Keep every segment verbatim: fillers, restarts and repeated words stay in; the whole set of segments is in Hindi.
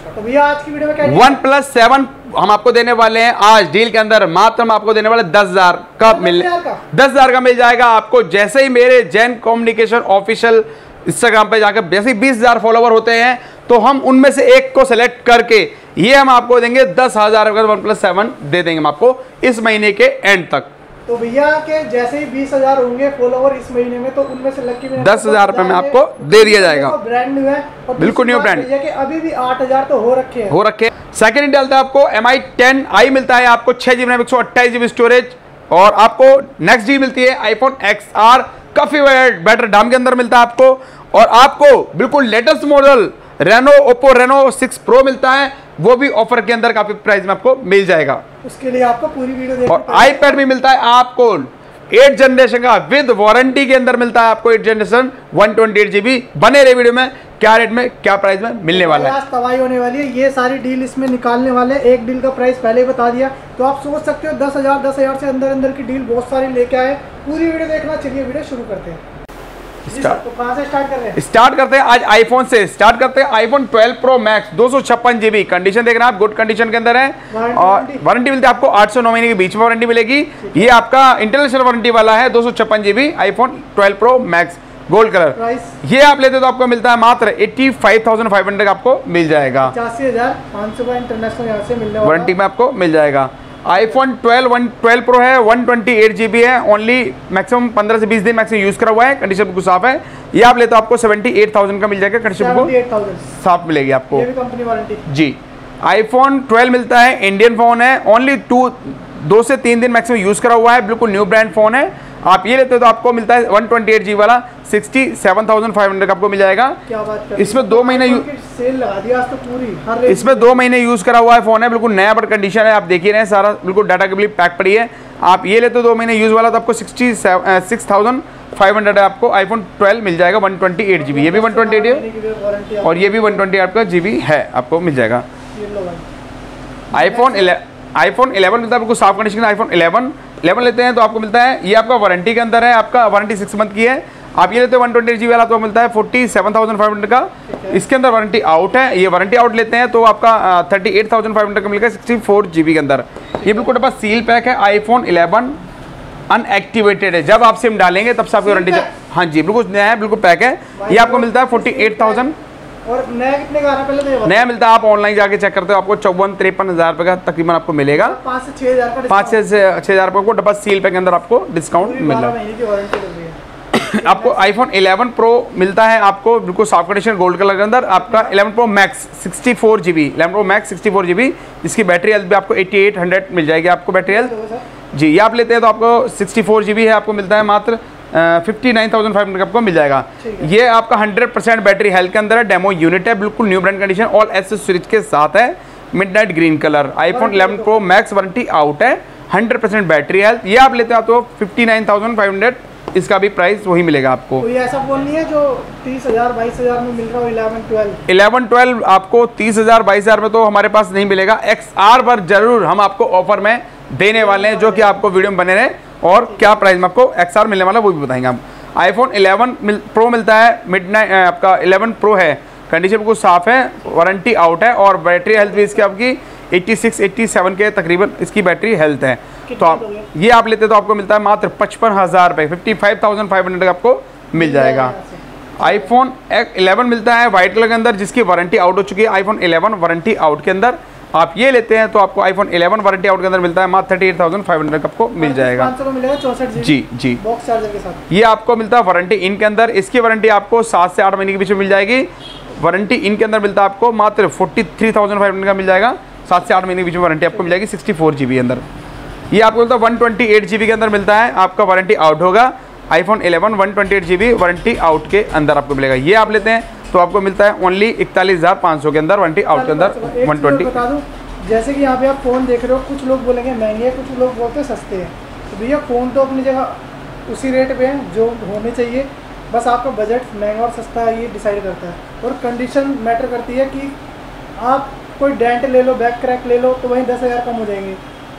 तो भैया आज की वीडियो में क्या वन प्लस सेवन हम आपको देने वाले हैं आज डील के अंदर, मात्र हम आपको देने वाले दस हजार का मिल दस हजार का मिल जाएगा आपको। जैसे ही मेरे जैन कम्युनिकेशन ऑफिशियल इंस्टाग्राम पे जाकर जैसे बीस हजार फॉलोवर होते हैं तो हम उनमें से एक को सिलेक्ट करके ये हम आपको देंगे दस हजार का वन प्लस सेवन दे देंगे हम आपको इस महीने के एंड तक। तो भैया के जैसे ही बीस हजार होंगे फॉलोवर इस महीने में तो उनमें से लकी में दस हजार रुपए में आपको दे दिया जाएगा। ब्रांड न्यू है और बिल्कुल न्यू ब्रांड है कि अभी भी आठ हजार तो हो रखे हैं हो रखे सेकंड डालता है आपको एम आई टेन आई मिलता है आपको छह जीबी रैम एक सौ अट्ठाईस जीबी स्टोरेज और आपको नेक्स्ट डी मिलती है आईफोन एक्स आर काफी बेटर दाम के अंदर मिलता है आपको और आपको बिल्कुल latest model Reno Oppo Reno six pro मिलता है वो भी ऑफर के अंदर काफी प्राइस में आपको मिल जाएगा। उसके लिए आपको पूरी वीडियो देखनी और आईपैड भी मिलता है आपको एट जनरेशन का विद वारंटी के अंदर मिलता है आपको eight generation one twenty eight GB. बने रहे वीडियो में क्या रेट में क्या प्राइस में मिलने वाला है। आज तबाही होने वाली है, ये सारी डील इसमें निकालने वाले हैं। एक डील का प्राइस पहले ही बता दिया तो आप सोच सकते हो दस हजार दस हजार से अंदर अंदर की डील बहुत सारी लेके आए। पूरी वीडियो देखना। चलिए वीडियो शुरू करते हैं। तो कहां से स्टार्ट कर रहे हैं? स्टार्ट करते हैं आज आईफोन से स्टार्ट करते हैं आईफोन ट्वेल्व प्रो मैक्स दो सौ छप्पन जीबी कंडीशन देख रहे हैं आप गुड कंडीशन के अंदर है और वारंटी मिलती है आपको आठ सौ नौ महीने के बीच में वारंटी मिलेगी। ये आपका इंटरनेशनल वारंटी वाला है दो सौ छप्पन GB iPhone twelve pro max gold colour. ये आप लेते तो आपको मिलता है मात्र eighty five thousand five hundred आपको मिल जाएगा। पचासी हजार पाँच सौ का इंटरनेशनल यहाँ से मिलने वाला वारंटी में आपको मिल जाएगा। IPhone twelve one twelve pro है वन ट्वेंटी एट जीबी है ओनली मैक्सिमम पंद्रह से बीस दिन मैक्सिमम यूज करा हुआ है कंडीशन बिल्कुल साफ है। ये आप लेते हो आपको सेवेंटी एट थाउजेंड का मिल जाएगा कंडीशन बिल्कुल साफ मिलेगी आपको। ये भी कंपनी वारंटी जी। आईफोन ट्वेल्व मिलता है इंडियन फोन है ओनली टू दो से तीन दिन मैक्सिमम यूज करा हुआ है बिल्कुल न्यू ब्रांड फोन है। आप ये लेते हो तो आपको मिलता है वन ट्वेंटी एट जीबी वाला sixty seven thousand five hundred आपको मिल जाएगा। क्या बात कर इसमें दो महीने सेल लगा दिया आज तो पूरी हर इसमें दो महीने यूज करा हुआ है फोन है बिल्कुल नया बट कंडीशन है। आप देखिए रहे सारा बिल्कुल डाटा के लिए पैक पड़ी है। आप ये लेते हो दो महीने यूज वाला तो आपको sixty six thousand five hundred आपको आईफोन ट्वेल्व मिल जाएगा वन ट्वेंटी एट जीबी। ये भी वन ट्वेंटी एट है और ये भी वन ट्वेंटी एट का जीबी है आपको मिल जाएगा। आईफोन आईफोन इलेवन मिलता है बिल्कुल साफ कंडीशन। आईफोन इलेवन इलेवन लेते हैं तो आपको मिलता है ये आपका वारंटी के अंदर है आपका वारंटी सिक्स मंथ की है। आप ये लेते हैं वन ट्वेंटी एट जीबी वाला तो मिलता है forty seven thousand five hundred का। इसके अंदर वारंटी आउट है। ये वारंटी आउट लेते हैं तो आपका thirty eight thousand five hundred का मिलेगा सिक्सटी फोर जीबी के अंदर। ये बिल्कुल पास सील पैक है। आईफोन इलेवन अनएक्टिवेटेड है जब आप सिम डालेंगे तब से आपकी वारंटी हाँ जी बिल्कुल नया है बिल्कुल पैक है। ये आपको मिलता है फोर्टी एट थाउजेंड और नया कितने का पहले तो नया मिलता है। आप ऑनलाइन जाके चेक करते हो आपको चौवन तिरपन हजार रुपए का तकरीबन आपको मिलेगा। पाँच से छह हजार पाँच से छह हजार रुपए को डब्बा सील पैक के अंदर आपको डिस्काउंट मिल रहा है। आपको आईफोन इलेवन प्रो मिलता है आपको बिल्कुल सॉफ्ट कंडीशन गोल्ड कलर के अंदर। आपका eleven pro max sixty four GB eleven pro max sixty four GB जिसकी बैटरी हेल्थ भी आपको एट्टी एट हंड्रेड मिल जाएगी आपको बैटरी हेल्थ। जी ये आप लेते हैं तो आपको सिक्सटी फोर जीबी है आपको मिलता है मात्र fifty nine thousand five hundred आपको मिल जाएगा। ये आपका हंड्रेड परसेंट बैटरी हेल्थ के अंदर है। डेमो यूनिट है बिल्कुल new brand condition all accessories के साथ है midnight green colour. IPhone eleven pro max warranty out है हंड्रेड परसेंट बैटरी हेल्थ। ये आप लेते हैं तो fifty nine thousand five hundred इसका भी प्राइस वही मिलेगा आपको। कोई ऐसा फोन नहीं है जो तीस हजार बाईस हजार में मिल रहा हो। इलेवन ट्वेल्व इलेवन ट्वेल्व आपको तीस हजार बाईस हजार में तो हमारे पास नहीं मिलेगा। एक्स आर पर जरूर हम आपको ऑफर में देने वाले हैं जो कि आपको वीडियो में बने रहे और क्या प्राइस में आपको एक्स आर मिलने वाला वो भी बताएंगे हम। आईफोन इलेवन मिल, प्रो मिलता है मिड नाइट आपका इलेवन प्रो है कंडीशन बिल्कुल साफ है वारंटी आउट है और बैटरी हेल्थ भी इसकी आपकी एट्टी सिक्स एट्टी सेवन के तकरीबन इसकी बैटरी हेल्थ है। तो आप ये आप लेते तो आपको मिलता है मात्र पचपन हज़ार रुपये fifty five thousand five hundred आपको मिल जाएगा। आईफोन इलेवन मिलता है वाइट कलर के अंदर जिसकी वारंटी आउट हो चुकी है। आईफोन इलेवन वारंटी आउट के अंदर आप ये लेते हैं तो आपको आईफोन इलेवन वारंटी आउट के अंदर मिलता है मात्र thirty eight thousand five hundred आपको मिल जाएगा। जी जी बॉक्स चार्जर के साथ ये आपको मिलता है वारंटी इन के अंदर। इसकी वारंटी आपको सात से आठ महीने के बीच में मिल जाएगी। वारंटी इन के अंदर मिलता है आपको मात्र forty three thousand five hundred का मिल जाएगा। सात से आठ महीने के बीच में वारंटी आपको मिल जाएगी सिक्सटी फोर जीबी के अंदर। ये आपको मिलता है वन ट्वेंटी एट जीबी के अंदर मिलता है आपका वारंटी आउट होगा। IPhone eleven one twenty eight GB warranty out के अंदर आपको मिलेगा। ये आप लेते हैं तो आपको मिलता है ओनली इकतालीस हज़ार पाँच सौ के अंदर वारंटी आउट के अंदर वन ट्वेंटी। बता दूं जैसे कि यहाँ पे आप फ़ोन देख रहे हो कुछ लोग बोलेंगे महंगे हैं कुछ लोग बोलते हैं सस्ते हैं। तो भैया फ़ोन तो अपनी जगह उसी रेट पे है जो होने चाहिए। बस आपका बजट महंगा और सस्ता है ये डिसाइड करता है और कंडीशन मैटर करती है कि आप कोई डेंट ले लो बैक क्रैक ले लो तो वहीं दस हज़ार कम हो जाएंगे।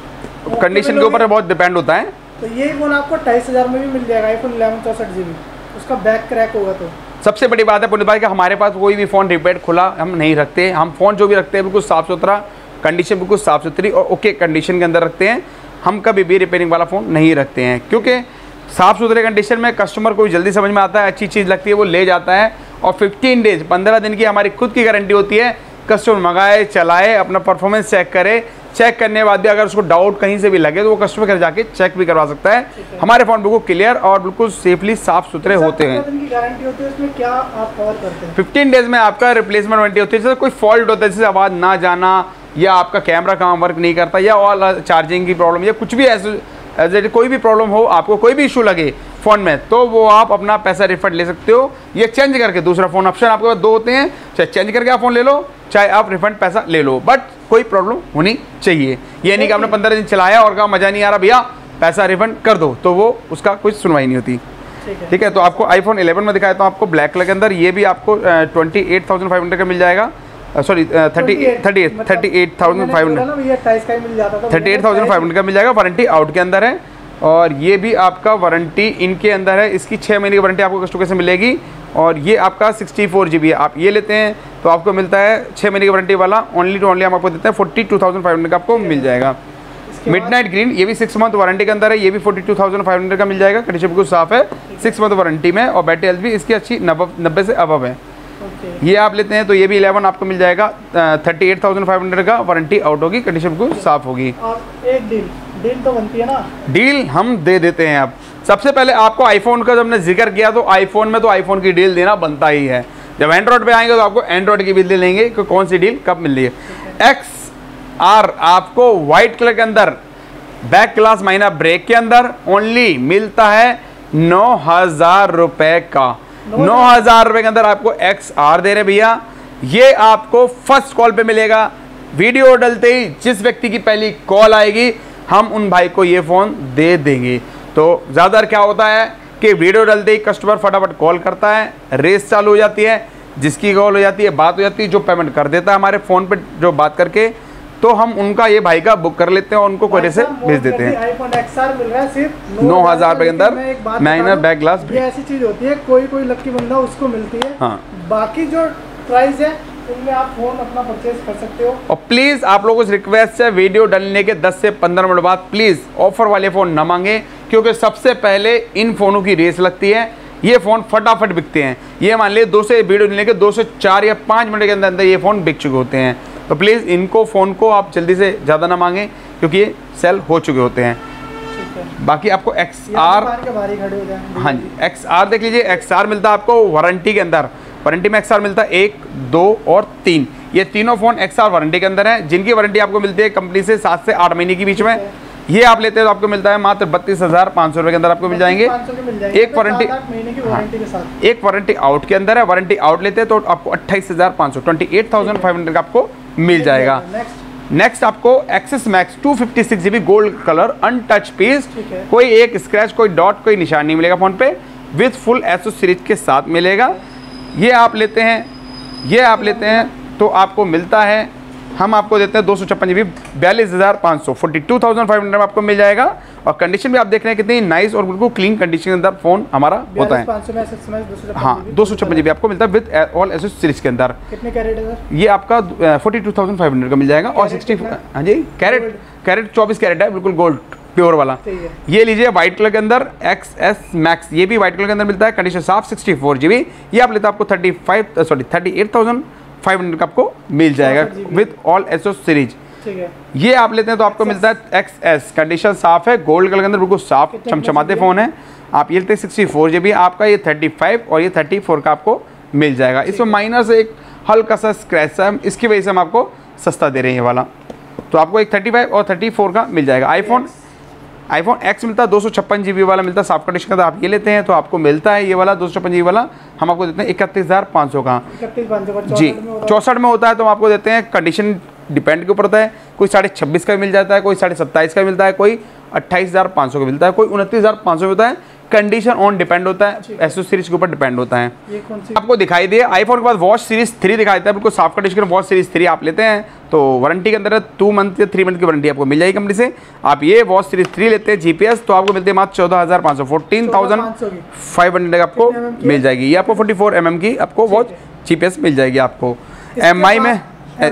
कंडीशन के ऊपर बहुत डिपेंड होता है। तो यही फ़ोन आपको अट्ठाईस हज़ार में भी मिल जाएगा। आईफोन इलेवन चौंसठ जी बी उसका बैक क्रैक होगा तो सबसे बड़ी बात है पुनीत भाई कि हमारे पास कोई भी फ़ोन रिपेयर खुला हम नहीं रखते। हम फ़ोन जो भी रखते हैं बिल्कुल साफ़ सुथरा, कंडीशन बिल्कुल साफ़ सुथरी और ओके कंडीशन के अंदर रखते हैं। हम कभी भी रिपेयरिंग वाला फ़ोन नहीं रखते हैं, क्योंकि साफ़ सुथरे कंडीशन में कस्टमर को जल्दी समझ में आता है, अच्छी चीज़ लगती है वो ले जाता है। और फिफ्टीन डेज पंद्रह दिन की हमारी खुद की गारंटी होती है। कस्टमर मंगाए, चलाए, अपना परफॉर्मेंस चेक करे, चेक करने के बाद भी अगर उसको डाउट कहीं से भी लगे तो वो कस्टमर घर जाके चेक भी करवा सकता है। हमारे फ़ोन बिल्कुल क्लियर और बिल्कुल सेफली साफ़ सुथरे होते हैं। गारंटी होती है, उसमें क्या आप कवर करते हैं? फिफ्टीन डेज में आपका रिप्लेसमेंट वारंटी होती है। जैसे कोई फॉल्ट होता है, जैसे आवाज़ ना जाना या आपका कैमरा काम वर्क नहीं करता या और चार्जिंग की प्रॉब्लम या कुछ भी ऐसे कोई भी प्रॉब्लम हो, आपको कोई भी इशू लगे फ़ोन में, तो वो आप अपना पैसा रिफंड ले सकते हो। ये चेंज करके दूसरा फ़ोन ऑप्शन आपके पास दो होते हैं, चाहे चेंज करके आप फ़ोन ले लो, चाहे आप रिफंड पैसा ले लो, बट कोई प्रॉब्लम होनी चाहिए। ये नहीं कि आपने पंद्रह दिन चलाया और कहा मज़ा नहीं आ रहा भैया पैसा रिफंड कर दो, तो वो उसका कुछ सुनवाई नहीं होती। ठीक है, तो आपको आईफोन इलेवन में दिखाया तो आपको ब्लैक कलर के अंदर ये भी आपको twenty eight thousand five hundred का मिल जाएगा। Sorry thirty thirty eight thirty eight thousand five hundred thirty eight thousand five hundred का मिल जाएगा। वारंटी आउट के अंदर है और ये भी आपका वारंटी इनके अंदर है। इसकी छः महीने की वारंटी आपको कस्टमर से मिलेगी और ये आपका सिक्सटी फोर जी बी है। आप ये लेते हैं तो आपको मिलता है छः महीने की वारंटी वाला ओनली टू ओनली हम आपको देते हैं forty two thousand five hundred का आपको मिल जाएगा। मिडनाइट ग्रीन ये भी सिक्स मंथ वारंटी के अंदर है, ये भी forty two thousand five hundred का मिल जाएगा। कंडीशन बिल्कुल साफ है, सिक्स मंथ वारंटी में और बैटरी हेल्थ भी इसकी अच्छी नब्बे से अबव है। ये आप लेते हैं तो ये भी इलेवन आपको मिल जाएगा thirty eight thousand five hundred का, वारंटी आउट होगी, कंडीशन बिल्कुल साफ होगी। एक डील डील तो बनती है ना? डील हम दे देते हैं। अब सबसे पहले आपको आईफोन का जब हमने जिक्र किया तो आईफोन में तो आईफोन की डील देना बनता ही है। जब एंड्रॉइड पे आएंगे तो आपको एंड्रॉइड की भी डील लेंगे कि कौन सी डील कब मिल रही है। एक्स आर आपको व्हाइट कलर के अंदर बैक ग्लास माइना ब्रेक के अंदर ओनली मिलता है नौ हजार रुपए का। नौ हजार रुपए के अंदर आपको एक्स आर दे रहे भैया। ये आपको फर्स्ट कॉल पे मिलेगा। वीडियो डलते ही जिस व्यक्ति की पहली कॉल आएगी हम उन भाई को ये फ़ोन दे देंगे। तो ज़्यादातर क्या होता है कि वीडियो डलते ही कस्टमर फटाफट कॉल करता है, रेस चालू हो जाती है, जिसकी कॉल हो जाती है बात हो जाती है, जो पेमेंट कर देता है हमारे फ़ोन पे जो बात करके, तो हम उनका ये भाई का बुक कर लेते हैं और उनको कोरियर से भेज देते हैं। आईफोन एक्स आर मिल रहा है सिर्फ नौ हजार रुपए के अंदर, माइनर बैक ग्लास। ये ऐसी चीज होती है कोई कोई लक्की बंदा उसको मिलती है। हाँ, बाकी जो प्राइस है उनमें आप फोन अपना परचेज कर सकते हो। और प्लीज़ आप लोगों से रिक्वेस्ट है वीडियो डालने के दस से पंद्रह मिनट बाद प्लीज़ ऑफर वाले फ़ोन ना मांगे, क्योंकि सबसे पहले इन फ़ोनों की रेस लगती है। ये फ़ोन फटाफट बिकते हैं। ये मान लीजिए दो से वीडियो डालने के दो से चार या पाँच मिनट के अंदर अंदर ये फ़ोन बिक चुके होते हैं। तो प्लीज़ इनको फ़ोन को आप जल्दी से ज़्यादा ना मांगें क्योंकि ये सेल हो चुके होते हैं। बाकी आपको एक्स आर, हाँ जी एक्स आर देख लीजिए। एक्स आर मिलता है आपको वारंटी के अंदर, वारंटी में एक्स आर मिलता है एक, दो और तीन। ये तीनों फ़ोन एक्स आर वारंटी के अंदर है, जिनकी वारंटी आपको मिलती है कंपनी से सात से आठ महीने के बीच में। ये आप लेते हैं तो आपको मिलता है मात्र बत्तीस हज़ार पाँच सौ रुपये के अंदर आपको मिल जाएंगे। एक वारंटी, हाँ, एक वारंटी आउट के अंदर है। वारंटी आउट लेते हैं तो आपको अट्ठाईस हज़ार पाँच सौ twenty eight thousand five hundred का आपको मिल जाएगा। नेक्स्ट आपको XS max two fifty six G B gold colour untouch piece, कोई एक स्क्रैच कोई डॉट कोई निशान नहीं मिलेगा फ़ोन पे, विथ फुल एसेसरीज के साथ मिलेगा। ये आप लेते हैं ये आप लेते हैं तो आपको मिलता है, हम आपको देते हैं दो सौ छप्पन जी बी बयालीस हज़ार पाँच सौ forty two thousand five hundred में आपको मिल जाएगा। और कंडीशन भी आप देख रहे हैं कितनी नाइस और बिल्कुल क्लीन कंडीशन के अंदर फ़ोन हमारा होता है। हाँ, दो सौ छप्पन जी बी आपको मिलता है विद ऑल एसेसरीज के अंदर। कितने कैरेट है सर? ये आपका forty two thousand five hundred का मिल जाएगा। और सिक्सटी, हाँ जी कैरेट कैरेट चौबीस कैरेट है, बिल्कुल गोल्ड प्योर वाला। ये लीजिए व्हाइट कलर के अंदर एक्स एस मैक्स, ये भी व्हाइट कलर के अंदर मिलता है, कंडीशन साफ, सिक्सटी फोर जी बी। ये आप लेते हैं आपको thirty five sorry thirty eight thousand five hundred का आपको मिल जाएगा विद ऑल एसओ सीरीज। ये आप लेते हैं तो आपको मिलता है एक्स एस, कंडीशन साफ है, गोल्ड कलर के अंदर बिल्कुल साफ चमचमाते फ़ोन है। आप ये लेते हैं सिक्सटी फोर जी बी आपका, ये थर्टी फाइव और ये थर्टी फोर का आपको मिल जाएगा। इसमें माइनर से एक हल्का सा स्क्रैच है, इसकी वजह से हम आपको सस्ता दे रहे हैं ये वाला। तो आपको एक थर्टी फाइव और थर्टी फोर का मिल जाएगा। आईफोन आईफोन एक्स मिलता है दो सौ छप्पन जी बी वाला मिलता है साफ कंडीशन का। आप ये लेते हैं तो आपको मिलता है ये वाला दो सौ छप्पन जी बी वाला, हम आपको देते हैं इकतीस हज़ार पाँच सौ का जी। चौंसठ में होता है तो हम आपको देते हैं, कंडीशन डिपेंड के ऊपर होता है, कोई साढ़े छब्बीस का भी मिल जाता है, कोई साढ़े सत्ताईस का मिलता है, कोई अट्ठाईस हज़ार पाँच सौ का मिलता है, कोई उनतीस हज़ार पाँच सौ मिलता है। कंडीशन ऑन डिपेंड होता है, एसोस सीरीज के ऊपर डिपेंड होता है। ये कौन सी आपको दिखाई दे आईफोन के बाद वॉच सीरीज थ्री दिखाई देता है, बिल्कुल soft condition watch series three आप लेते हैं तो वारंटी के अंदर टू मंथ या थ्री मंथ की वारंटी आपको मिल जाएगी कंपनी से। आप ये वॉच सीरीज थ्री लेते हैं जीपीएस तो आपको मिलते हैं मात्र चौदह हज़ार पाँच सौ फोर्टीन थाउजेंड फाइव हंड्रेड आपको मिल जाएगी। ये आपको फोर्टी फोर एम एम की आपको वॉच जीपीएस मिल जाएगी आपको। एम आई में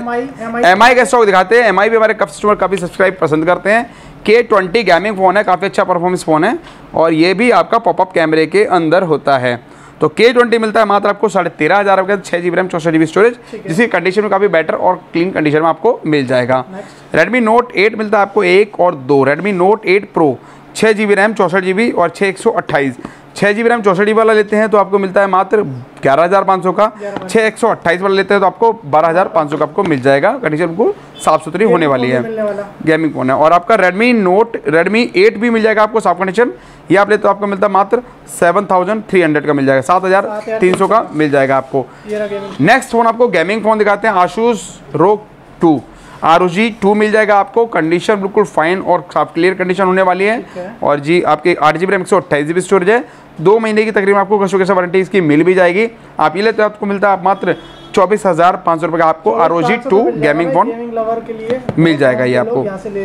एम आई का स्टॉक दिखाते हैं। एम आई भी हमारे कस्टमर काफ़ी सब्सक्राइब पसंद करते हैं। के ट्वेंटी गेमिंग फ़ोन है, काफ़ी अच्छा परफॉर्मेंस फ़ोन है और ये भी आपका पॉपअप कैमरे के अंदर होता है। तो के ट्वेंटी मिलता है मात्र आपको साढ़े तेरह हज़ार रुपये, छः जी बी रैम चौसठ जी बी स्टोरेज, जिसकी कंडीशन में काफ़ी बेटर और क्लीन कंडीशन में आपको मिल जाएगा। रेडमी नोट एट मिलता है आपको एक और दो, रेडमी नोट एट प्रो छः जी बी रैम चौसठ जी बी और छः एक सौ अट्ठाईस छः जी बी रैम चौसठ जी बी वाला लेते हैं तो आपको मिलता है मात्र ग्यारह हज़ार पाँच सौ का, छः एक सौ अट्ठाईस वाला लेते हैं तो आपको बारह हज़ार पाँच सौ का आपको मिल जाएगा। कंडीशन बिल्कुल साफ सुथरी होने वाली है, गेमिंग फोन है। और आपका रेडमी नोट रेडमी एट भी मिल जाएगा आपको साफ कंडीशन, ये आप लेते हो आपको मिलता है मात्र सेवन थाउजेंड थ्री हंड्रेड का मिल जाएगा, सात हज़ार तीन सौ का मिल जाएगा आपको। नेक्स्ट फोन आपको गेमिंग फोन दिखाते हैं, Asus ROG two R O G two मिल जाएगा आपको। कंडीशन बिल्कुल फाइन और साफ क्लियर कंडीशन होने वाली है, है। और जी आपके आठ जी बी रैम एक सौ अट्ठाईस जी बी स्टोरेज है, दो महीने की तकरीबन आपको कस्टमर केयर वारंटी इसकी मिल भी जाएगी। आप ये लेते हो आपको मिलता है मात्र चौबीस हज़ार पाँच सौ रुपये का आपको R O G two gaming phone मिल जाएगा ये आपको।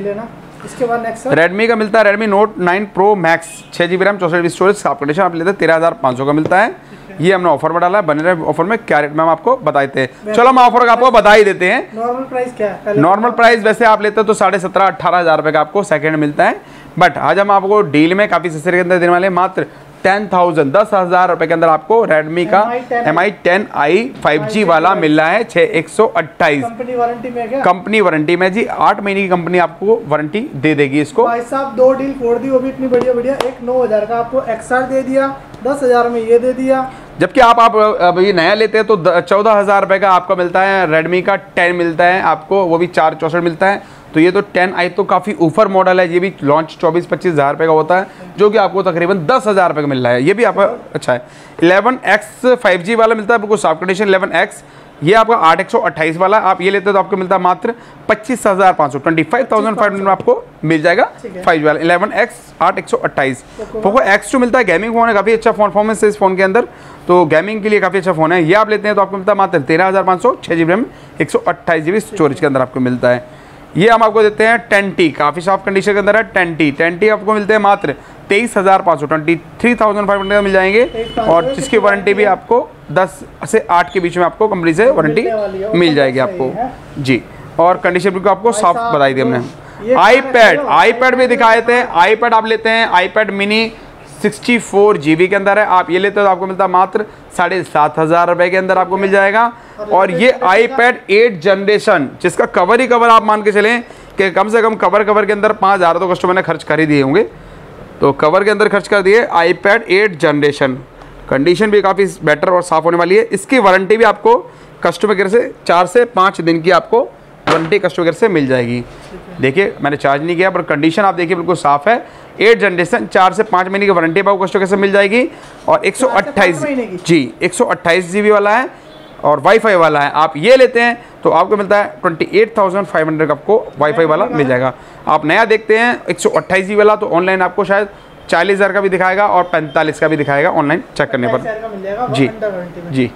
इसके बाद नेक्स्ट रेडमी का मिलता है Redmi Note nine pro max छः जी बी रैम चौसठ जी बी स्टोरेज साफ कंडीशन आप लेते हैं तेरह हज़ार पाँच सौ का मिलता है। ये हमने ऑफर में डाला है, बने रहे ऑफर में क्या रेट में हम आपको बताए थे। चलो हम ऑफर का आपको बता ही देते हैं। नॉर्मल प्राइस क्या है? नॉर्मल प्राइस वैसे आप लेते हो तो साढ़े सत्रह अट्ठारह हज़ार रुपये का आपको सेकंड मिलता है, बट आज हम आपको डील में काफ़ी सस्ते के अंदर देने वाले मात्र टेन थाउजेंड दस हज़ार रुपये के अंदर आपको रेडमी का M I ten I five G वाला मिल रहा है छः एक सौ अट्ठाईस। कंपनी वारंटी में क्या? कंपनी वारंटी में जी आठ महीने की कंपनी आपको वारंटी दे देगी इसको। भाई साहब दो डील फोड़ दी, वो भी इतनी बढ़िया बढ़िया। एक नौ हज़ार का आपको एक्सआर दे दिया, दस हज़ार में ये दे दिया। जबकि आप आप अब ये नया लेते हैं तो चौदह हज़ार रुपये का आपका मिलता है, रेडमी का टेन मिलता है आपको, वो भी चार चौसठ मिलता है। तो ये तो टेन आई तो काफ़ी ऊपर मॉडल है, ये भी लॉन्च चौबीस पच्चीस हज़ार रुपये का होता है, जो कि आपको तकरीबन दस हज़ार रुपये का मिल रहा है, ये भी आपका अच्छा है। इलेवन एक्स फाइव जी वाला मिलता है आपको सॉफ्ट कंडीशन इलेवन एक्स, ये आपका आठ एक सौ अट्ठाईस वाला आप ये लेते हो तो आपको मिलता है मात्र पच्चीस हज़ार पाँच सौ twenty five thousand five hundred में आपको मिल जाएगा फाइव जी वाला इलेवन एक्स आठ एक सौ अट्ठाईस। पोको एक्स टू मिलता है, गेमिंग फोन है, काफ़ी अच्छा परफॉर्मेंस है इस फोन के अंदर, तो गेमिंग के लिए काफ़ी अच्छा फोन है। ये आप लेते हैं तो आपको मिलता है मात्र तेरह हज़ार पाँच सौ छः जी बी रैम एक सौ अट्ठाईस जी बी स्टोरेज के अंदर आपको मिलता है। ये हम आपको देते हैं टेन टी, काफ़ी सॉफ्ट कंडीशन के अंदर है टेन टी टेन टी आपको मिलते हैं मात्र तेईस हज़ार पाँच सौ twenty three thousand five hundred मिल जाएंगे, और जिसकी वारंटी भी आपको दस से आठ के बीच में आपको कंपनी से वारंटी मिल जाएगी आपको जी। और कंडीशन बिल्कुल आपको सॉफ्ट बताई दी हमने। आईपैड आईपैड भी दिखाए थे, आईपैड आप लेते हैं iPad mini sixty four G B के अंदर है, आप ये लेते हो तो आपको मिलता है मात्र साढ़े सात हज़ार रुपये के अंदर आपको मिल जाएगा। और ये आईपैड एट जनरेशन जिसका कवर ही कवर आप मान के चलें कि कम से कम कवर कवर के अंदर पाँच हज़ार तो कस्टमर ने खर्च कर ही दिए होंगे, तो कवर के अंदर खर्च कर दिए। आईपैड एट जनरेशन कंडीशन भी काफ़ी बेटर और साफ़ होने वाली है, इसकी वारंटी भी आपको कस्टमर केयर से चार से पाँच दिन की आपको वारंटी कस्टमर केयर से मिल जाएगी। देखिए मैंने चार्ज नहीं किया पर कंडीशन आप देखिए बिल्कुल साफ़ है। एट जनरेशन चार से पाँच महीने की वारंटी आपको कस्टमर केयर से मिल जाएगी, और एक सौ अट्ठाईस जी एक सौ अट्ठाईस जी बी वाला है और वाईफाई वाला है। आप ये लेते हैं तो आपको मिलता है twenty eight thousand five hundred आपको वाईफाई वाला मिल जाएगा। आप नया देखते हैं एक सौ अट्ठाईस जी बी वाला तो ऑनलाइन आपको शायद चालीस हज़ार का भी दिखाएगा और पैंतालीस का भी दिखाएगा ऑनलाइन चेक करने पर जी जी।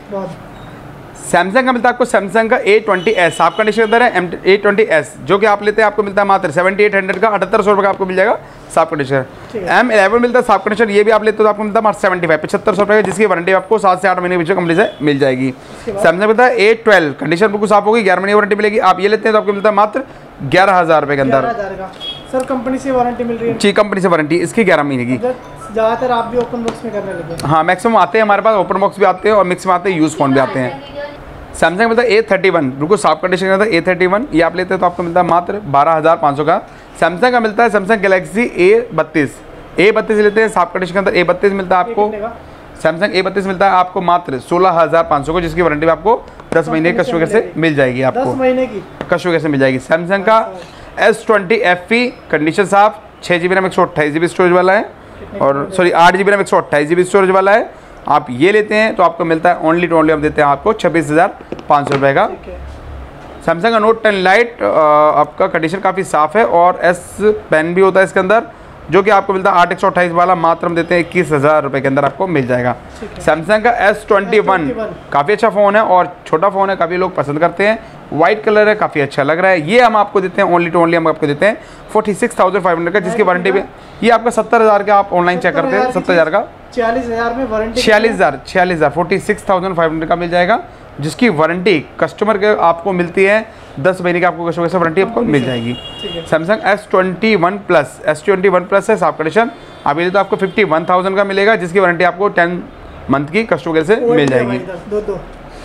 सैमसंग का मिलता है आपको सैमसंग का ए ट्वेंटी एस आप कंडीशन के अंदर है एम ए ट्वेंटी एस जो कि आप लेते हैं आपको मिलता है मात्र सेवेंटी एट हंड्रेड का अठहत्तर सौ रुपये का आपको मिल जाएगा साफ कंडीशन। एम इलेवन मिलता है साफ कंडीशन, ये भी आप लेते हो तो आपको मिलता है मात्र सेवेंटी फाइव पचहत्तर सौ रुपये का, जिसकी वारंटी आपको सात से आठ महीने के बीच कंपनी से मिल जाएगी। सैमसंग मिलता है ए ट्वेल्व कंडीशन बिल्कुल साफ होगी, ग्यारह महीने वारंटी मिलेगी, आप ये लेते हैं तो आपको मिलता है मात्र ग्यारह हज़ार रुपये के अंदर। सर कंपनी से वारंटी मिल रही है? जी कंपनी से वारंटी इसकी ग्यारह महीने की। ज़्यादातर आप भी ओपन बॉक्स में करने लगे? हाँ मैक्सिमम आते हैं हमारे पास, ओपन बॉक्स भी आते हैं और मिक्स में आते हैं, यूज़ फोन भी आते हैं। सैमसंग मिलता है ए थर्टी वन बिल्कुल साफ कंडीशन का ए थर्टी वन, ये आप लेते हैं तो आपको मिलता है मात्र बारह हज़ार पाँच सौ का। सैमसंग का मिलता है सैमसंग गैलेक्सी ए बत्तीस ए बत्तीस लेते हैं साफ कंडीशन के अंदर, ए बत्तीस मिलता है आपको सैमसंग ए बत्तीस मिलता है आपको मात्र सोलह हज़ार पाँच सौ को, जिसकी वारंटी आपको दस महीने कस्टमर से मिल जाएगी, आपको दस महीने की कस्टमर से मिल जाएगी। सैमसंग का S twenty F E condition साफ छः जी बी रैम एक सौ अट्ठाईस जी बी स्टोरेज वाला है, और सॉरी आठ जी बी रैम एक सौ अट्ठाईस जी बी स्टोरेज वाला है। आप ये लेते हैं तो आपको मिलता है ओनली टू ओनली हम देते हैं आपको छब्बीस हज़ार पाँच सौ रुपये का। सैमसंग का नोट टेन लाइट आपका कंडीशन काफ़ी साफ़ है और एस पेन भी होता है इसके अंदर, जो कि आपको मिलता है आठ एक सौ अट्ठाईस वाला मात्र हम देते हैं इक्कीस हज़ार रुपये के अंदर आपको मिल जाएगा। सैमसंग का एस ट्वेंटी वन काफ़ी अच्छा फ़ोन है और छोटा फ़ोन है, काफ़ी लोग पसंद करते हैं। वाइट कलर है, काफ़ी अच्छा लग रहा है। ये हम आपको देते हैं ओनली टू ओनली हम आपको देते हैं forty six thousand five hundred का, जिसकी वारंटी भी ये आपका सत्तर हज़ार का आप ऑनलाइन चेक करते हैं, सत्तर हज़ार का छियालीस हज़ार में वारंटी, छियालीस हज़ार छियालीस हज़ार forty six thousand five hundred का मिल जाएगा, जिसकी वारंटी कस्टमर के आपको मिलती है दस महीने की आपको कस्टमर से वारंटी आपको मिल जाएगी। Samsung S twenty one plus S twenty one plus है साफ कंडीशन, आप ये तो आपको फिफ्टी वन थाउजेंड का मिलेगा, जिसकी वारंटी आपको टेन मंथ की कस्टमर से मिल जाएगी। दो दो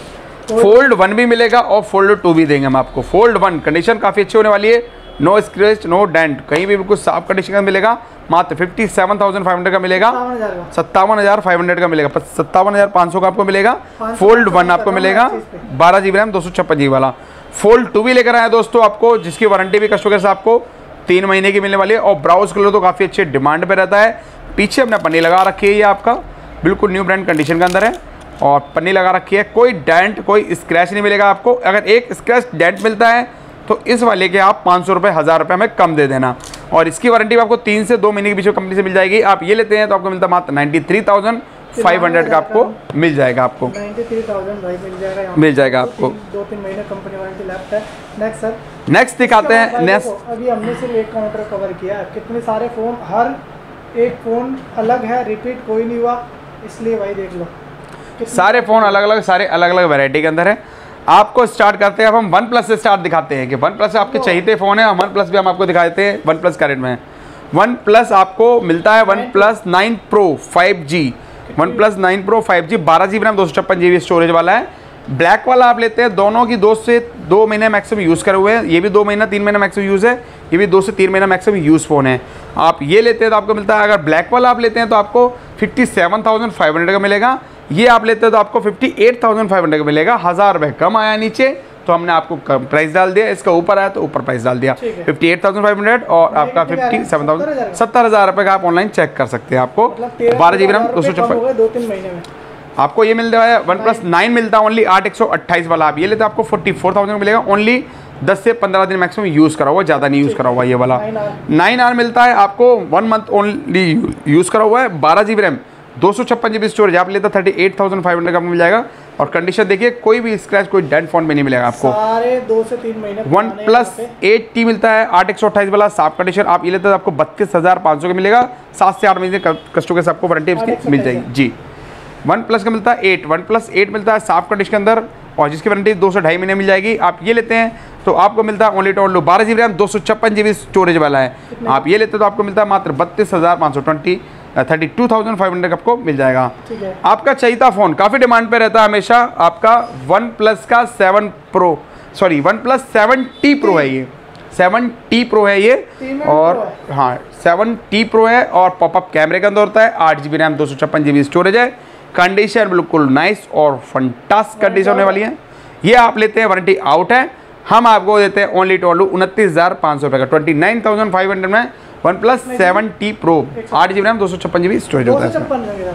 फोल्ड वन भी मिलेगा और फोल्ड टू भी देंगे हम आपको। फोल्ड वन कंडीशन काफ़ी अच्छी होने वाली है, नो स्क्रैच नो डेंट, कहीं भी बिल्कुल साफ कंडीशन का मिलेगा, मात्र fifty seven thousand five hundred का मिलेगा, सत्तावन हज़ार फाइव हंड्रेड का मिलेगा, सत्तावन हज़ार पाँच सौ का आपको मिलेगा। फोल्ड वन आपको मिलेगा बारह जी बी रैम दो सौ छप्पन जी बी वाला। फोल्ड टू भी लेकर आया दोस्तों आपको, जिसकी वारंटी भी कस्टमर से आपको तीन महीने की मिलने वाली है और ब्राउज कलर तो काफ़ी अच्छे डिमांड पे रहता है। पीछे हमने पन्नी लगा रखी है, ये आपका बिल्कुल न्यू ब्रांड कंडीशन के अंदर है और पन्नी लगा रखी है, कोई डेंट कोई स्क्रैच नहीं मिलेगा आपको। अगर एक स्क्रैच डेंट मिलता है तो इस वाले के आप पाँच सौ रुपये हज़ार रुपये में कम दे देना, और इसकी वारंटी आपको तीन से दो महीने के बीच में कंपनी से मिल जाएगी। आप ये लेते हैं तो आपको मिलता है मात्र ninety three thousand five hundred का आपको मिल जाएगा, आपको नाइन्टी थ्री थाउजेंड भाई मिल जाएगा, मिल जाएगा आपको दो तीन महीने कंपनी वारंटी लैपटॉप है। नेक्स्ट सर, नेक्स्ट दिखाते हैं। नेक्स्ट अभी हमने सिर्फ एक काउंटर कवर किया, कितने सारे फ़ोन, हर एक फ़ोन अलग है, रिपीट कोई नहीं हुआ, इसलिए भाई देख लो सारे फ़ोन अलग अलग, सारे अलग अलग वैरायटी के अंदर है। आपको स्टार्ट करते हैं, अब हम वन प्लस से स्टार्ट दिखाते हैं कि वन प्लस आपके चाहिए फ़ोन है, वन प्लस भी हम आपको दिखाते हैं वन प्लस का रेट में। वन प्लस आपको मिलता है OnePlus nine pro five G, OnePlus nine pro five G बारह जी बी रैम दो सौ छप्पन जी बी स्टोरेज वाला है। ब्लैक वाला आप लेते हैं, दोनों की दो से दो महीने मैक्सिमम यूज़ करे हुए हैं, ये भी दो महीना तीन महीना मैक्सिमम यूज़ है, ये भी दो से तीन महीना मैक्सिमम यूज़ फ़ोन है। आप ये लेते हैं तो आपको मिलता है, अगर ब्लैक वाला आप लेते हैं तो आपको fifty seven thousand five hundred का मिलेगा, ये आप लेते हैं तो आपको fifty eight thousand five hundred का मिलेगा। हज़ार रुपये कम आया नीचे तो हमने आपको प्राइस डाल दिया, इसका ऊपर आया तो ऊपर प्राइस डाल दिया, fifty eight thousand five hundred और आपका फिफ्टी सेवन थाउजेंड सत्तर हज़ार रुपये का आप ऑनलाइन चेक कर सकते हैं। आपको बारह जी बी रैम दो सौ छप्पन दो तीन महीने में आपको ये मिल रहा है। वन प्लस नाइन मिलता है ओनली आठ एक सौ अट्ठाईस वाला, आप ये लेते हैं आपको फोर्टी फोर थाउजेंड मिलेगा, ओनली दस से पंद्रह दिन मैक्सिमम यूज़ करा हुआ, ज़्यादा नहीं यूज़ करा हुआ। ये वाला नाइन आर मिलता है आपको वन मंथ ओनली यूज़ करा हुआ है, बारह जी बी रैम दो सौ छप्पन जी बी स्टोरेज, आप लेते thirty eight thousand five hundred का मिल जाएगा। और कंडीशन देखिए, कोई भी स्क्रैच कोई डेंट फोन में नहीं मिलेगा आपको। सारे दो से तीन महीने वन प्लस एट टी मिलता है आठ एक सौ अट्ठाईस वाला साफ कंडीशन, आप ये लेते हैं आपको बत्तीस हज़ार पाँच सौ का मिलेगा, सात से आठ महीने कस्टमर से आपको वारंटी उसकी मिल जाएगी जी। वन प्लस का मिलता है एट, वन प्लस एट मिलता है साफ कंडीशन के अंदर और जिसकी वारंटी दो से ढाई महीने मिल जाएगी। आप ये लेते हैं तो आपको मिलता है ओनली टू बारह जी बी रैम दो सौ छप्पन जी बी स्टोरेज वाला है, आप ये लेते हैं तो आपको मिलता है मात्र बत्तीस हज़ार पाँच सौ twenty thirty two thousand five hundred आपको मिल जाएगा। आपका चाहिए फ़ोन काफ़ी डिमांड पे रहता है हमेशा, आपका वन प्लस का seven pro sorry OnePlus seven T pro है, ये सेवन टी प्रो है ये, और हाँ सेवन टी प्रो है और पॉपअप कैमरे के अंदर होता है, आठ जी बी रैम दो सौ छप्पन जी बी स्टोरेज है। कंडीशन बिल्कुल नाइस और फंटास्टिक कंडीशन होने वाली है। ये आप लेते हैं वारंटी आउट है, हम आपको देते हैं ओनली टू उनतीस हज़ार पाँच सौ रुपये का, twenty nine thousand five hundred में OnePlus seven T pro आठ जी बी रैम दो सौ छप्पन जी बी स्टोरेज होता है,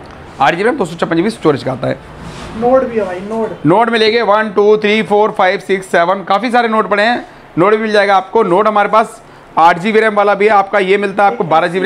आठ जी बी रैम दो सौ छप्पन जी बी स्टोरेज का आता है। नोट भी है भाई, नोट नोट मिलेंगे one two three four five six seven, काफ़ी सारे नोट पड़े हैं, नोट भी मिल जाएगा आपको। नोट हमारे पास आठ जी बी रैम वाला भी है, आपका ये मिलता है आपको बारह जी बी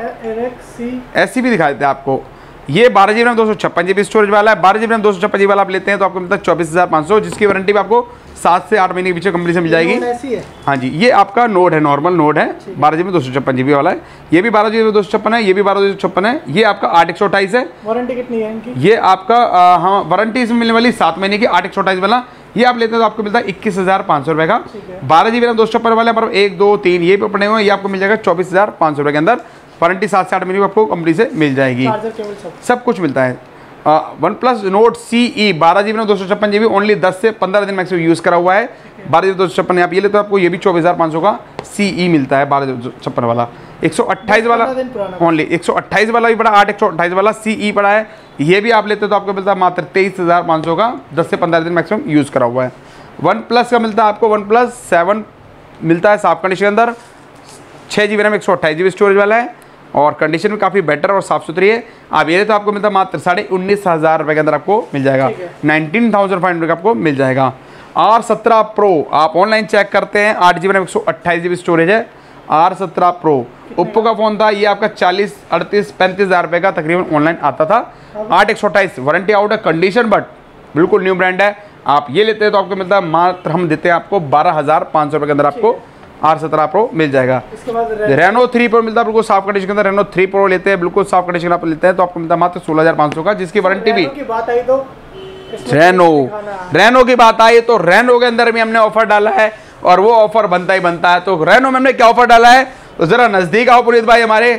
रैम, ऐसी भी दिखा देते हैं आपको। ये बारह जी बी रैम दो सौ छप्पन जी बी स्टोरेज वाला है, बारह जी बी रैम दो सौ छप्पन जी बी वाला आप लेते हैं तो आपको मिलता है चौबीस हज़ार पाँच सौ, जिसकी वारंटी भी आपको सात से आठ महीने के पीछे कंपनी से मिल जाएगी। हाँ जी, ये आपका नोट है, नॉर्मल नोट है, बारह जी बी दो सौ छप्पन जी बी वाला है, ये भी बारह जी बी दो सौ छप्पन है, ये भी बारह दो सौ छप्पन है, ये आपका आठ एक सौ अट्ठाईस है। वारंटी कितनी है इनकी? ये आपका आ, हाँ वारंटी इसमें मिलने वाली सात महीने की, आठ एक सौ अट्ठाईस वाला ये आप लेते हैं तो आपको मिलता है इक्कीस हज़ार पाँच सौ रुपये का। बारह जी बी रैम दो सौ छप्पन वाले पर एक दो तीन ये पे पड़े हुए हैं, ये आपको मिल जाएगा चौबीस हज़ार पाँच सौ रुपये के अंदर, वारंटी सात से आठ महीने आपको कंपनी से मिल जाएगी, सब कुछ मिलता है। OnePlus note C E बारह जी बी दो सौ छप्पन जी बी ओनली दस से पंद्रह दिन मैक्सिमम यूज़ करा हुआ है, बारह जी बी दो सौ छप्पन आप ये लेते हो आपको ये भी चौबीस हज़ार पाँच सौ का सी ई मिलता है, बारह जी छप्पन वाला। एक सौ अट्ठाईस वाला ओनली एक सौ अट्ठाईस वाला भी पड़ा, आठ एक सौ अट्ठाईस वाला सी ई पड़ा है, ये भी आप लेते हो तो आपको मिलता है मात्र तेईस हज़ार पाँच सौ का, दस से पंद्रह दिन मैक्सिमम यूज़ करा हुआ है। वन प्लस का मिलता है आपको वन प्लस सेवन मिलता है साफ कंडीशन के अंदर, छः जी बी रैम एक सौ अट्ठाईस जी बी स्टोरेज वाला है और कंडीशन भी काफ़ी बेटर और साफ़ सुथरी है। आप ये तो आपको मिलता है मात्र साढ़े उन्नीस हज़ार रुपये के अंदर आपको मिल जाएगा, नाइनटीन थाउजेंड फाइव हंड्रेड का आपको मिल जाएगा। आर सत्रह प्रो आप ऑनलाइन चेक करते हैं, आठ जी बी रैम एक सौ अट्ठाईस जी बी स्टोरेज है। आर सत्रह प्रो ओप्पो का फ़ोन था, ये आपका चालीस अड़तीस पैंतीस हज़ार रुपये का तकरीबन ऑनलाइन आता था। आठ एक सौ अट्ठाईस वारंटी आउट है, कंडीशन बट बिल्कुल न्यू ब्रांड है। आप ये लेते हैं तो आपको मिलता है मात्र, हम देते हैं आपको बारह हज़ार पाँच सौ रुपये के अंदर आपको आर सत्रह प्रो मिल जाएगा। रेनो थ्री प्रो मिलता है बिल्कुल साफ कंडीशन के अंदर। रेनो थ्री प्रो लेते हैं बिल्कुल साफ कंडीशन आप लेते हैं तो आपको मिलता है मात्र सोलह हज़ार पाँच सौ का, जिसकी वारंटी भी। बात आई तो रेनो रेनो की बात आई तो रेनो के अंदर भी हमने ऑफर डाला है और वो ऑफर बनता ही बनता है। तो रेनो में हमने क्या ऑफर डाला है, तो जरा नजदीक आओ पुनीत भाई हमारे,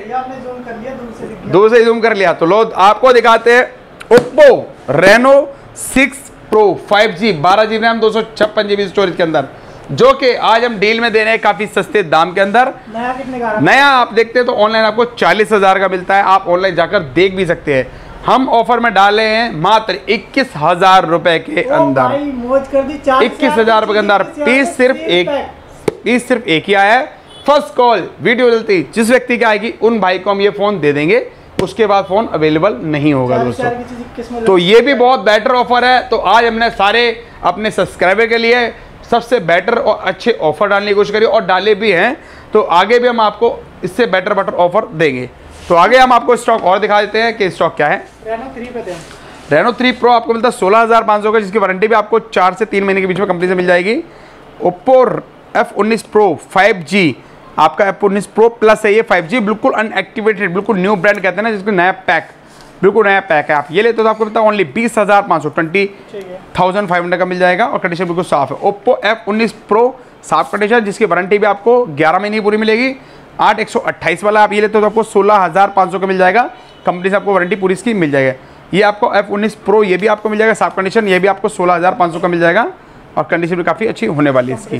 दूर से जूम कर लिया तो लो आपको दिखाते हैं Oppo Reno six pro five G बारह जी बी रैम दो सौ छप्पन जी बी स्टोरेज के अंदर, जो कि आज हम डील में दे रहे हैं काफी सस्ते दाम के अंदर। नया कितने का? नया आप देखते हैं तो ऑनलाइन आपको चालीस हजार का मिलता है, आप ऑनलाइन जाकर देख भी सकते हैं। हम ऑफर में डाले हैं मात्र इक्कीस हजार रुपए के अंदर, मौज कर दी, इक्कीस हजार रुपए के अंदर। पीस सिर्फ एक पीस सिर्फ एक ही आया है। फर्स्ट कॉल वीडियो चलती जिस व्यक्ति की आएगी उन भाई को हम ये फोन दे देंगे, उसके बाद फोन अवेलेबल नहीं होगा दोस्तों। तो ये भी बहुत बेटर ऑफर है। तो आज हमने सारे अपने सब्सक्राइबर के लिए सबसे बेटर और अच्छे ऑफर डालने की कोशिश करिए और डाले भी हैं, तो आगे भी हम आपको इससे बेटर बेटर ऑफर देंगे। तो आगे हम आपको स्टॉक और दिखा देते हैं कि स्टॉक क्या है। रेनो थ्री पे थे। रेनो थ्री प्रो आपको मिलता है सोलह हज़ार पाँच सौ का, जिसकी वारंटी भी आपको चार से तीन महीने के बीच में कंपनी से मिल जाएगी। ओप्पो एफ उन्नीस प्रो फाइव जी आपका एफ उन्नीस प्रो प्लस है, ये फाइव जी बिल्कुल अनएक्टिवेटेड, बिल्कुल न्यू ब्रांड कहते हैं ना, जिसको नया पैक, बिल्कुल नया पैक है। आप ये लेते हो तो आपको मिलता है ओनली बीस हज़ार पाँच सौ ट्वेंटी थाउजेंड फाइव हंड्रेड का मिल जाएगा और कंडीशन बिल्कुल साफ है। ओप्पो एफ उन्नीस प्रो साफ कंडीशन, जिसकी वारंटी भी आपको ग्यारह महीने की पूरी मिलेगी। आठ एक सौ अट्ठाईस वाला आप ये लेते हो तो आपको सोलह हज़ार पाँच सौ का मिल जाएगा, कंपनी से आपको वारंटी पूरी इसकी मिल जाएगा। ये आपको एफ उन्नीस प्रो ये भी आपको मिल जाएगा साफ कंडीशन, ये भी आपको सोलह हज़ार पाँच सौ का मिल जाएगा और कंडीशन भी काफ़ी अच्छी होने वाली है इसकी।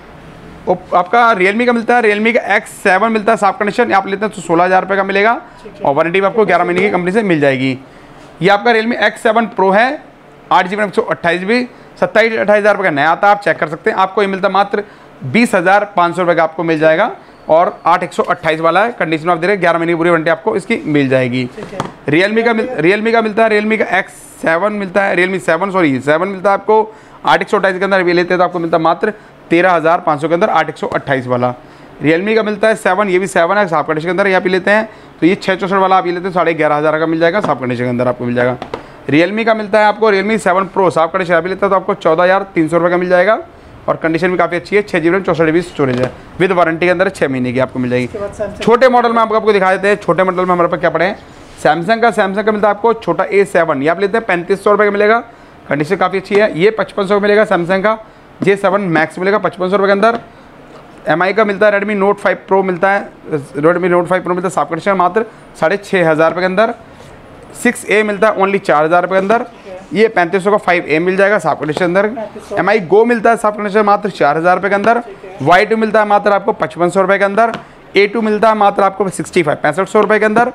आपका रियलमी का मिलता है, रियलमी का एक्स सेवन मिलता है साफ कंडीशन, आप लेते हैं तो सोलह हज़ार रुपये का मिलेगा और वारंटी भी आपको ग्यारह महीने की कंपनी से मिल जाएगी। ये आपका रियलमी एक्स सेवन प्रो है, आठ जी बी एक सौ अट्ठाईस जी बी सत्ताईस अट्ठाईस हज़ार रुपये का नया आता है, आप चेक कर सकते हैं। आपको ये मिलता है मात्र बीस हज़ार पाँच सौ रुपये का आपको मिल जाएगा और आठ एक सौ अट्ठाईस वाला है, कंडीशन आप दे रहे हैं, ग्यारह महीने की पूरी वारंटी आपको इसकी मिल जाएगी। रियलमी का रियलमी का मिलता है, रियलमी का एक्स सेवन मिलता है, रियलमी सेवन सॉरी सेवन मिलता है आपको आठ एक सौ अट्ठाईस के अंदर, ये लेते हैं तो आपको मिलता है मात्र तेरह हज़ार पाँच सौ के अंदर आठ एक सौ अट्ठाईस वाला। रियलमी का मिलता है सेवन, ये भी सेवन है साफ कंडीशन के अंदर, यहाँ पे लेते हैं तो ये छः चौसठ वाला आप ये लेते हैं साढ़े ग्यारह हज़ार का मिल जाएगा, साफ कंडीशन के अंदर आपको मिल जाएगा। रियलमी का मिलता है आपको रियलमी सेवन प्रो साफ कंडीशन आप लेते हैं तो आपको चौदह हज़ार तीन सौ रुपये का मिल जाएगा और कंडीशन भी काफ़ी अच्छी है, छः जी बी रैम चौसठ जी बी स्टोरेज है, विद वारंटी के अंदर छः महीने की आपको मिल जाएगी। छोटे मॉडल में आपको आपको दिखा देते हैं, छोटे मॉडल में हमारे पास क्या पड़े हैं। सैमसंग का सैमसंग का मिलता है आपको छोटा ए सेवन, ये आप लेते हैं पैंतीस सौ रुपये का मिलेगा, कंडीशन काफ़ी अच्छी है। ये पचपन सौ का मिलेगा सैमसंग का, जे सेवन मैक्स मिलेगा पचपन सौ रुपये के अंदर। एम आई का मिलता है रेडमी नोट फाइव प्रो मिलता है, रेडमी नोट फाइव प्रो मिलता है साफ कंडीशन मात्र साढ़े छः हज़ार रुपये के अंदर। सिक्स ए मिलता है ओनली चार हज़ार रुपये के अंदर, ये पैंतीस सौ का फाइव ए मिल जाएगा साफ कंडीशन अंदर। एम आई गो मिलता है साफ कंडीशन मात्र चार हज़ार रुपये के अंदर। वाई टू मिलता है मात्र आपको पचपन सौ रुपये के अंदर। ए टू मिलता है मात्र आपको सिक्सटी फाइव पैंसठ सौ रुपये के अंदर।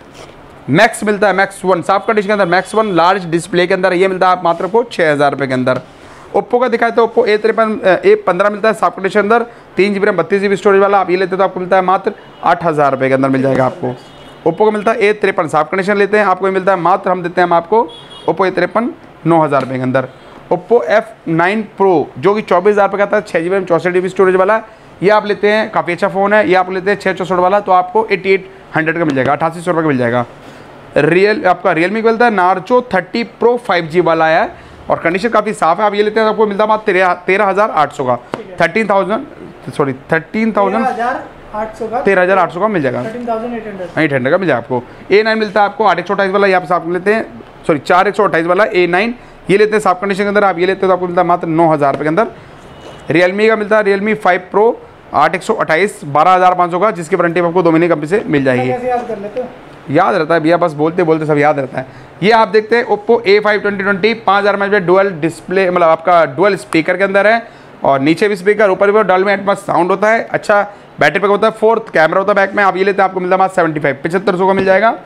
मैक्स मिलता है मैक्स वन साफ कंडीशन के अंदर, मैक्स वन लार्ज डिस्प्ले के अंदर, ये मिलता है मात्र आपको छः हज़ार रुपये के अंदर। ओप्पो का दिखाए तो ओप्पो ए तिरपन ए पंद्रह मिलता है साफ कंडीशन अंदर, तीन जी बी रैम बत्तीस जी बी स्टोरेज वाला आप ये लेते तो आपको मिलता है मात्र आठ हज़ार रुपये के अंदर मिल जाएगा आपको। ओप्पो का मिलता है ए तिरपन साफ कंडीशन लेते हैं आपको ये मिलता है मात्र, हम देते हैं हम आपको ओप्पो ए तिरपन नौ हज़ार रुपये के अंदर। ओप्पो एफ नाइन प्रो जो कि चौबीस हज़ार रुपये का था, छः जी बी रैम चौंसठ जी बी स्टोरेज वाला, ये आप लेते हैं काफ़ी अच्छा फ़ोन है, ये आप लेते हैं छः चौसठ वाला तो आपको एट्टी एट हंड्रेड का मिल जाएगा, अठासी सौ रुपये का मिल जाएगा। रियल आपका रियलमी का मिलता है Narzo thirty pro five G वाला है और कंडीशन काफ़ी साफ है, आप ये लेते हैं तो आपको मिलता है मात्र तेरह तेरह हज़ार आठ सौ का, thirteen thousand sorry thirteen thousand तेरह हज़ार आठ सौ का मिल जाएगा, एट हंड्रेड का मिल जाएगा आपको। ए नाइन मिलता है आपको आठ एक सौ अट्ठाईस वाला, ये आप साफ लेते हैं सॉरी चार एक सौ अट्ठाईस वाला ए नाइन ये लेते हैं साफ कंडीशन के अंदर, आप ये लेते हैं तो आपको मिलता है मात्र नौ हज़ार रुपये के अंदर। रियलमी का मिलता है रियलमी फाइव प्रो आठ एक सौ अट्ठाईस बारह हज़ार पाँच सौ का, जिसकी वारंटी आपको दो महीने कंपनी से मिल जाएगी। याद रहता है भैया, बस बोलते बोलते सब याद रहता है। ये आप देखते हैं Oppo A five twenty twenty पाँच हज़ार एम एच में डुअल डिस्प्ले, मतलब आपका डुअल स्पीकर के अंदर है और नीचे भी स्पीकर, ऊपर भी डॉल्बी एटमॉस साउंड होता है, अच्छा बैटरी पैक होता है, फोर्थ कैमरा होता है बैक में, आप ये लेते हैं आपको मिलता है मात्र सेवेंटी फाइव पचहत्तर सौ का मिल जाएगा।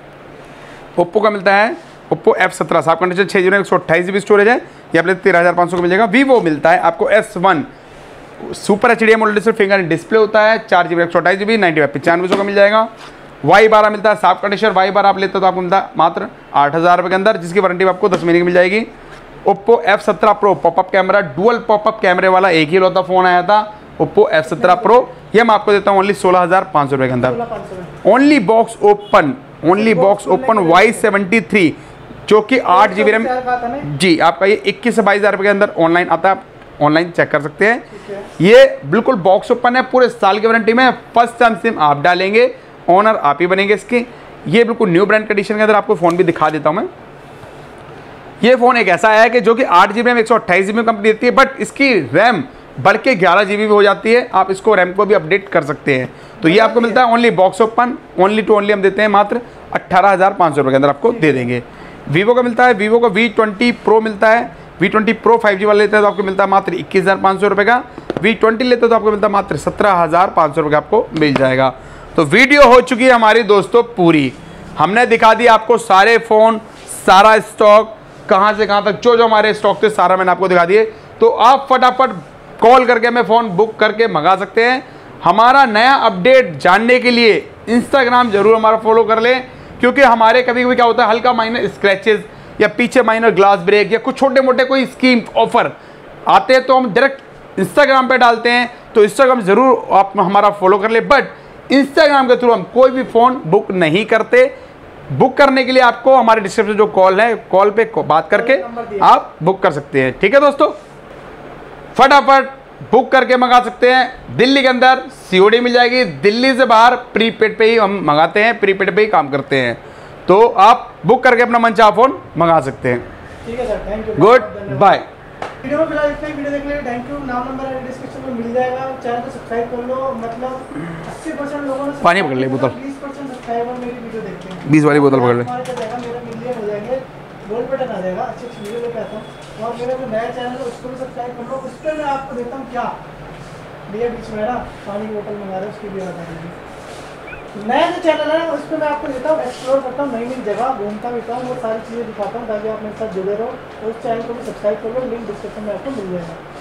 ओप्पो का मिलता है ओप्पो एफ सत्रह साफ कंडीशन छः जी बी एक सौ अट्ठाईस जी बी स्टोरेज है, ये आप लेते तेरह हज़ार पाँच सौ का मिल जाएगा। वीवो मिलता है आपको S one super H D M display finger display होता है, चार जी बी एक सौ अट्ठाईस जी बी नाइन्टी फाइव पचानवे सौ का मिल जाएगा। वाई बारह मिलता है साफ कंडीशन, वाई बारह आप लेते हो तो आपको मिलता है मात्र आठ हज़ार रुपये के अंदर, जिसकी वारंटी आपको दस महीने की मिल जाएगी। ओप्पो एफ सत्रह pro popup camera, dual popup कैमरे वाला एक ही लौता फ़ोन आया था, ओप्पो एफ सत्रह प्रो। ये मैं आपको देता हूँ ओनली सोलह हज़ार पाँच सौ रुपये के अंदर। Only box open, only box open Y seventy three जो कि आठ जी बी रैम जी, आपका ये इक्कीस से बाईस हज़ार रुपये के अंदर ऑनलाइन आता है, आप ऑनलाइन चेक कर सकते हैं। ये बिल्कुल बॉक्स ओपन है, पूरे साल की वारंटी में। फर्स्ट टाइम सिम आप डालेंगे, ऑनर आप ही बनेंगे इसके। ये बिल्कुल न्यू ब्रांड कंडीशन के अंदर आपको फ़ोन भी दिखा देता हूँ मैं। ये फ़ोन एक ऐसा है कि जो कि आठ जी बी रैम एक सौ अट्ठाईस जी बी कंपनी देती है, बट इसकी रैम बढ़ के ग्यारह जी बी भी हो जाती है, आप इसको रैम को भी अपडेट कर सकते हैं। तो ये आपको मिलता है only box open, only two only हम देते हैं मात्र अट्ठारह हज़ार पाँच सौ रुपये के अंदर आपको दे देंगे। वीवो का मिलता है, वीवो का वी ट्वेंटी प्रो मिलता है। V twenty pro five G वाला लेते हैं तो आपको मिलता है मात्र इक्कीस हज़ार पाँच सौ रुपये का। वी ट्वेंटी लेते हो तो आपको मिलता है मात्र सत्रह हज़ार पाँच सौ रुपये का आपको मिल जाएगा। तो वीडियो हो चुकी है हमारी दोस्तों पूरी, हमने दिखा दिया आपको सारे फ़ोन, सारा स्टॉक, कहाँ से कहाँ तक जो जो हमारे स्टॉक थे सारा मैंने आपको दिखा दिए। तो आप फटाफट कॉल करके हमें फ़ोन बुक करके मंगा सकते हैं। हमारा नया अपडेट जानने के लिए इंस्टाग्राम जरूर हमारा फॉलो कर लें, क्योंकि हमारे कभी कभी क्या होता है हल्का माइनर स्क्रैचेस या पीछे माइनर ग्लास ब्रेक या कुछ छोटे मोटे कोई स्कीम ऑफर आते हैं तो हम डायरेक्ट इंस्टाग्राम पे डालते हैं। तो इंस्टाग्राम ज़रूर आप हमारा फॉलो कर ले, बट इंस्टाग्राम के थ्रू हम कोई भी फ़ोन बुक नहीं करते। बुक करने के लिए आपको हमारे डिस्क्रिप्शन जो कॉल है, कॉल पे बात करके आप बुक कर सकते हैं। ठीक है दोस्तों, फटाफट बुक करके मंगा सकते हैं। दिल्ली के अंदर सीओडी मिल जाएगी, दिल्ली से बाहर प्रीपेड पे ही हम मंगाते हैं, प्रीपेड पे ही काम करते हैं। तो आप बुक करके अपना मनचाहा फ़ोन मंगा सकते हैं। ठीक है sir, thank you, goodbye. Video में फिलहाल इतना ही। वीडियो देखने के लिए थैंक यू। नाम नंबर डिस्क्रिप्शन में मिल जाएगा, चैनल को सब्सक्राइब कर लो। मतलब अस्सी परसेंट लोगों ने पानी पकड़ ले बोतल, बीस परसेंट सब्सक्राइबर मेरी वीडियो देखते हैं। बीस वाली बोतल पकड़ ले। हमारे जाएगा, मेरा मिलियन हो जाएंगे, गोल्ड बटन आ जाएगा, अच्छी अच्छी वीडियो लेके आता हूँ। और मेरा जो नया चैनल है उसको भी सब्सक्राइब कर लो। उस पर मैं आपको देता हूँ क्या भैया, बीच में ना पानी की बोतल मंगा रहे हैं, उसकी भी बता दीजिए। नया जो चैनल है उस पर मैं आपको देता हूँ, एक्सप्लोर करता हूँ, नई नई जगह घूमता रहता हूँ, वो सारी चीज़ें दिखाता हूँ ताकि आप मेरे साथ जुड़े रहो। उस चैनल को भी सब्सक्राइब कर लो, लिंक डिस्क्रिप्शन में आपको मिल जाएगा।